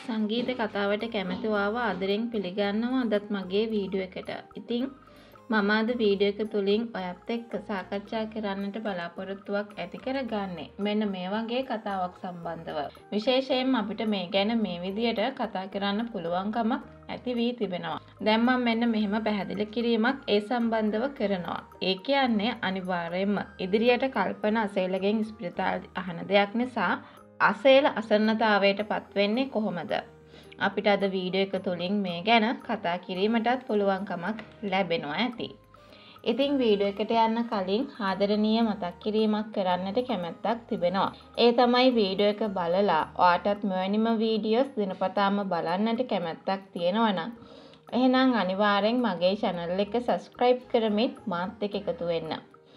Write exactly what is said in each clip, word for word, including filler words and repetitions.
සංගීත කතාවට කැමති ආව ආදරෙන් පිළිගන්නවා අදත් මගේ වීඩියෝ එකට. ඉතින් මම අද වීඩියෝ එක තුලින් ඔයත් එක්ක සාකච්ඡා කරන්නට බලාපොරොත්තුවක් ඇති කරගන්නේ මෙන්න මේ වගේ කතාවක් සම්බන්ධව. විශේෂයෙන්ම අපිට මේ ගැන මේ විදියට කතා කරන්න පුළුවන්කමක් ඇති වී තිබෙනවා. දැන් මම මෙන්න මෙහෙම පැහැදිලි කිරීමක් ඒ සම්බන්ධව කරනවා. ඒ කියන්නේ අනිවාර්යයෙන්ම ඉදිරියට කල්පනා අසේලගෙන් ස්පිරිතාලේ අහන දෙයක් නිසා අසේල අසන්නතාවයට පත් වෙන්නේ කොහොමද? අපිට අද වීඩියෝ එක තුලින් මේ ගැන කතා කිරීමටත් පුළුවන්කමක් ලැබෙනවා ඇති. ඉතින් වීඩියෝ එකට යන්න කලින් ආදරණීය මතක් කිරීමක් කරන්නට කැමැත්තක් තිබෙනවා. ඒ තමයි වීඩියෝ එක බලලා ඔයාටත් මෙවැනිම වීඩියෝස් දිනපතාම බලන්නට කැමැත්තක් තියෙනවා නම් එහෙනම් අනිවාර්යෙන් මගේ channel එක subscribe කරමින් මාත් එක්ක එකතු වෙන්න.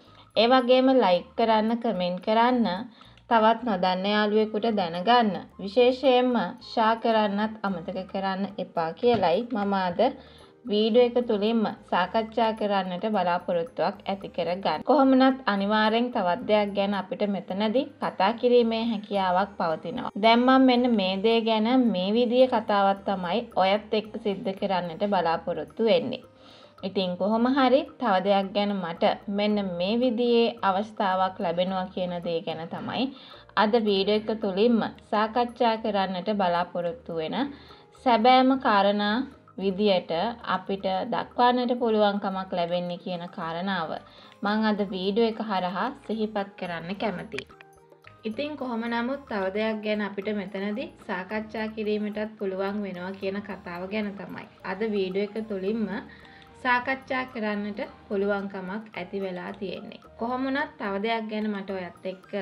ඒ වගේම like කරන්න, comment කරන්න, තවත් නොදන්න යාළුවෙකුට දැනගන්න, විශේෂයෙන්ම ෂෙයා කරන්නත් අමතක කරන්න එපා කියලයි මම අද වීඩියෝ එක තුලින්ම සාකච්ඡා කරන්නට බලාපොරොත්තුවක් ඇති කරගන්න. කොහොමනත් අනිවාර්යෙන් තවත් දෙයක් ගැන අපිට මෙතනදී කතා කිරීමේ හැකියාවක් පවතිනවා. දැන් මම මෙන්න මේ දේ ගැන මේ විදිහේ කතාවක් තමයි ඔයත් එක්ක සිද්ධ කරන්නට බලාපොරොත්තු වෙන්නේ. ඉතින් කොහොම හරි තව දෙයක් ගැන මට මෙන්න මේ විදිහේ අවස්ථාවක් ලැබෙනවා කියන දේ ගැන තමයි අද වීඩියෝ එක තුලින්ම සාකච්ඡා කරන්නට බලාපොරොත්තු වෙන සැබෑම කාරණා විදියට අපිට දක්වන්නට පුළුවන්කමක් ලැබෙන්නේ කියන කාරණාව මම අද වීඩියෝ එක හරහා සිහිපත් කරන්න කැමතියි. ඉතින් කොහොම නමුත් තව දෙයක් ගැන අපිට මෙතනදී සාකච්ඡා කිරීමටත් පුළුවන් වෙනවා කියන කතාව ගැන තමයි අද වීඩියෝ එක තුලින්ම සාකච්ඡා කරන්නට පුළුවන්කමක් ඇති වෙලා තියෙන්නේ. කොහොම වුණත් තව දෙයක් ගැන මට ඔයත් එක්ක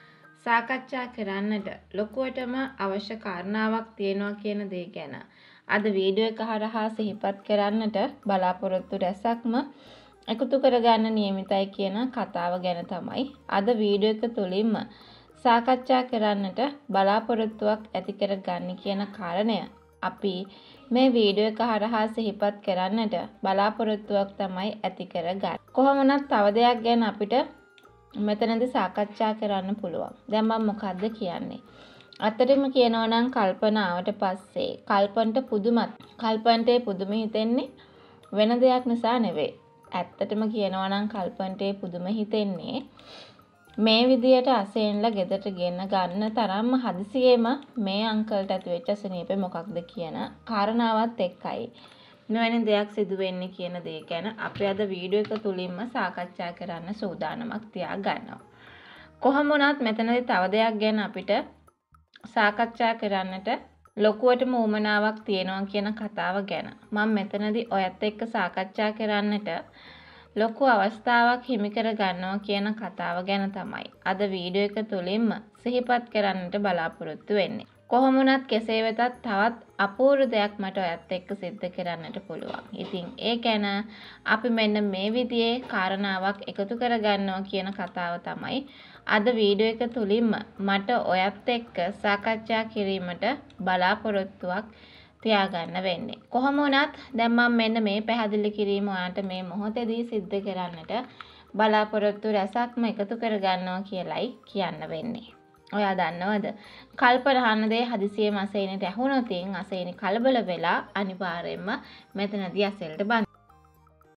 සාකච්ඡා කරන්නට ලොකුවටම අවශ්‍ය කාරණාවක් තියෙනවා කියන දේ ගැන අද වීඩියෝ එක හරහා සිහිපත් කරන්නට බලාපොරොත්තු රැසක්ම එකතු කරගන්න නියමිතයි කියන කතාව ගැන තමයි අද වීඩියෝ එක තුලින්ම සාකච්ඡා කරන්නට බලාපොරොත්තුවක් ඇති කරගන්න කියන කාරණය අපි මේ වීඩියෝ එක හරහා සිහිපත් කරන්නට බලාපොරොත්තුවක් තමයි ඇති කරගන්නේ. කොහොම වුණත් තව දෙයක් ගැන අපිට මෙතනදී සාකච්ඡා කරන්න පුළුවන්. දැන් මම මොකද්ද කියන්නේ? අතරම කියනවා නම් කල්පනාවට පස්සේ කල්පන්ට පුදුමත් කල්පන්ටේ පුදුම හිතෙන්නේ වෙන දෙයක් නිසා නෙවෙයි. ඇත්තටම කියනවා නම් කල්පන්ටේ පුදුම හිතෙන්නේ මේ විදියට අසේන්ලා ගෙදරට ගෙන්න ගන්න තරම්ම හදිසියෙම මේ අංකල්ට ඇතිවෙච්ච අසනීපේ මොකක්ද කියන කාරණාවත් එක්කයි මෙවැනි දෙයක් සිදු වෙන්නේ කියන දේ ගැන අපි අද වීඩියෝ එක තුලින්ම සාකච්ඡා කරන්න සූදානමක් තියා ගන්නවා. කොහොම වුණත් මෙතනදී තව දෙයක් ගැන අපිට සාකච්ඡා කරන්නට ලොකුවටම උවමනාවක් තියෙනවා කියන කතාව ගැන මම මෙතනදී ඔයත් එක්ක සාකච්ඡා කරන්නට ලොකු අවස්ථාවක් හිමි කර ගන්නවා කියන කතාව ගැන තමයි අද වීඩියෝ එක තුලින්ම සිහිපත් කරන්නට බලාපොරොත්තු වෙන්නේ. කොහොම වුණත් කෙසේ වෙතත් තවත් අපූර්ව දෙයක් මට ඔයත් එක්ක සිද්ධ කරන්නට පුළුවන්. ඉතින් ඒ ගැන අපි මෙන්න මේ විදිහේ කාරණාවක් එකතු කර ගන්නවා කියන කතාව තමයි අද වීඩියෝ එක තුලින්ම මට ඔයත් එක්ක සාකච්ඡා කිරීමට බලාපොරොත්තුවක් තියාගන්න වෙන්නේ. කොහොම වුණත් දැන් මම මෙන්න මේ පැහැදිලි කිරීම ඔයාලට මේ මොහොතේදී සිද්ධ කරන්නට බලාපොරොත්තු රැසක්ම එකතු කරගන්නවා කියලයි කියන්න වෙන්නේ. ඔයා දන්නවද? කල්පනා දේ හදිසියෙම අසේනට ඇහුනොත් අසේනි කලබල වෙලා අනිවාර්යයෙන්ම මෙතනදී අසෙල්ට බඳ